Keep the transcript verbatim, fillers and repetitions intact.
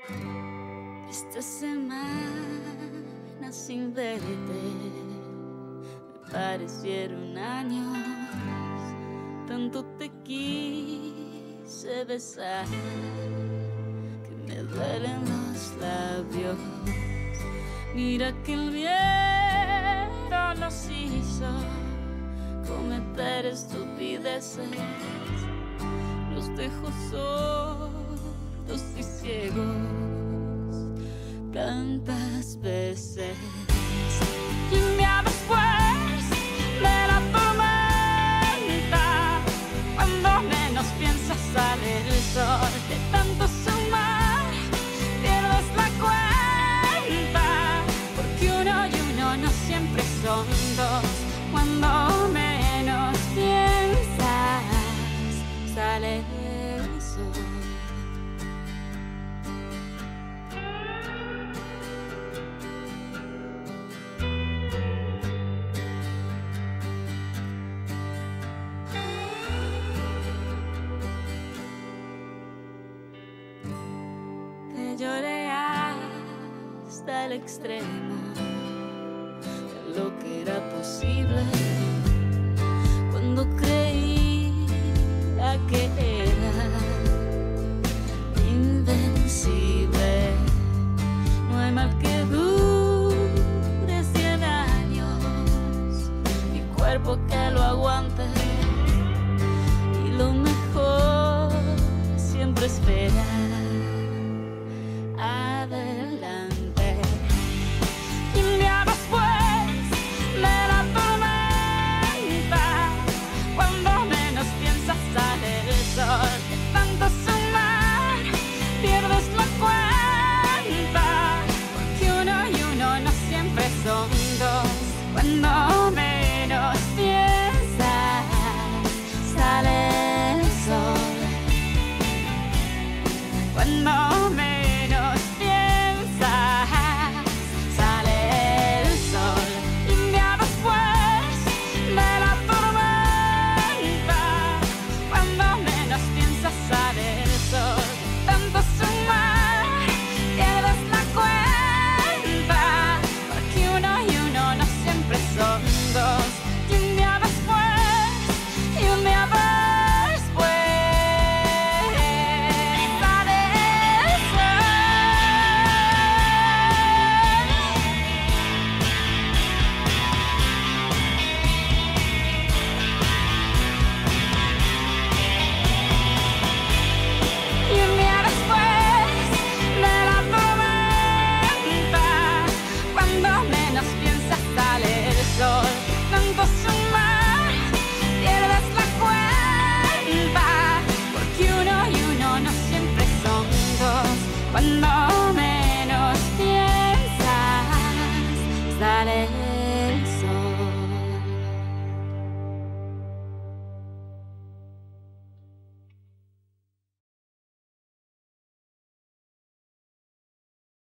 Esta semana sin verte me parecieron años. Tanto te quise besar que me duelen los labios. Mira que el viento nos hizo cometer estupideces. Nos dejó sordos y ciegos tantas veces. Y un día después de la tormenta, cuando menos piensas sale el sol. De tanto sumar pierdes la cuenta, porque uno y uno no siempre son dos. Cuando menos piensas sale el sol. Lloré hasta el extremo de lo que era posible, cuando creía que era invencible. No hay mal que dure cien años, mi cuerpo que lo aguante, y lo mejor siempre espera. Adelante. Y un día después de la tormenta, cuando menos piensas sale el sol. De tanto sumar pierdes la cuenta, porque uno y uno no siempre son dos. Cuando menos piensas sale el sol. Cuando menos no